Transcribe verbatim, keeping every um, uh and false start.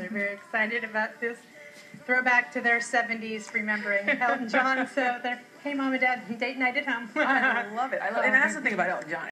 They're very excited about this throwback to their seventies, remembering Elton John. So they're, hey, Mom and Dad, date night at home. I love it. I love it. And that's the thing about Elton John.